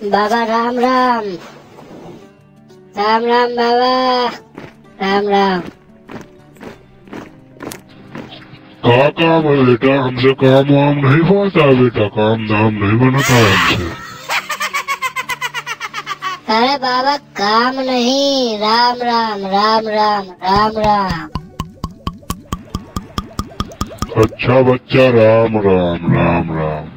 बाबा राम राम। राम राम बाबा। राम राम। क्या काम है बेटा? हमसे काम वाम नहीं होता बेटा, काम धाम नहीं बनता है हमसे। अरे बाबा काम नहीं, राम राम राम राम राम राम। अच्छा बच्चा, राम राम राम राम।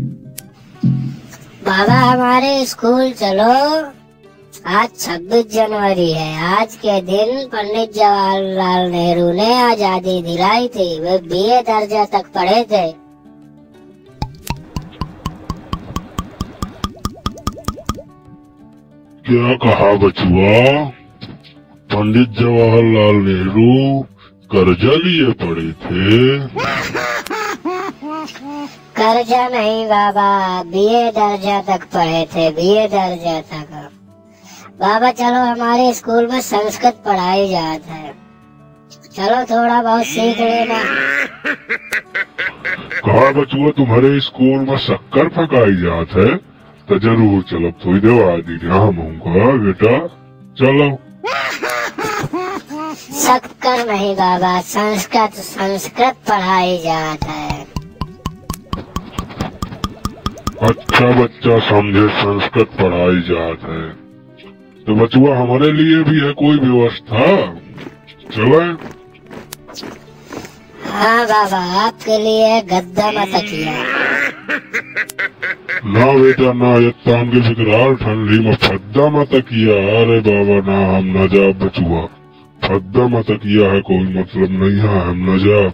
बाबा हमारे स्कूल चलो। आज 26 जनवरी है। आज के दिन पंडित जवाहरलाल नेहरू ने आजादी दिलाई थी। वे बीए दर्जा तक पढ़े थे। क्या कहा बचुआ? पंडित जवाहरलाल नेहरू कर्जा लिए पड़े थे? कर्जा नहीं बाबा, बीए दर्जा तक पढ़े थे, बीए दर्जा तक। बाबा चलो, हमारे स्कूल में संस्कृत पढ़ाई जाता है, चलो थोड़ा बहुत सीख लेना। कहा बचुआ, तुम्हारे स्कूल में शक्कर पकाई जात है? तो जरूर चलो, थोड़ी देर आदि हम होगा बेटा, चलो। शक्कर नहीं बाबा, संस्कृत पढ़ाई जाता है। अच्छा बच्चा समझे, संस्कृत पढ़ाई जात है। तो बचुआ हमारे लिए भी है कोई व्यवस्था? चले? हाँ बाबा, आपके लिए गद्दा मत किया। ना बेटा ना, यत्तान के फिक्रार ठंडी में फद्दा मत किया। अरे बाबा ना, हम न जा बचुआ, फद्दा मत किया है कोई मतलब नहीं है, हम न जा।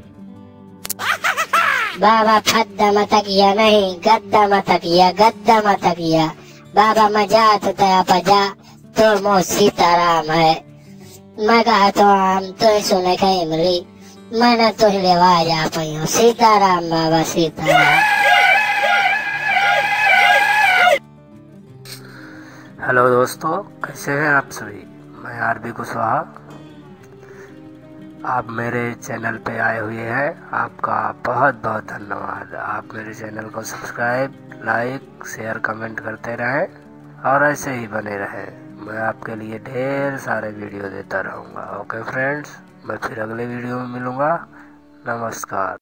बाबा फद्दा मत किया नहीं, गद्दा मत किया, गद्दा मत किया। बाबा मजाक तया पजा तो मो सीताराम है। मैं कहा तो हम तो सुने का इमली, मैंने तो लेवा जा पाई हूँ। सीताराम बाबा, सीताराम। हेलो दोस्तों, कैसे हैं आप सभी? मैं आरबी कुशवाहा। आप मेरे चैनल पे आए हुए हैं, आपका बहुत बहुत धन्यवाद। आप मेरे चैनल को सब्सक्राइब, लाइक, शेयर, कमेंट करते रहें और ऐसे ही बने रहें। मैं आपके लिए ढेर सारे वीडियो देता रहूँगा। ओके फ्रेंड्स, मैं फिर अगले वीडियो में मिलूँगा। नमस्कार।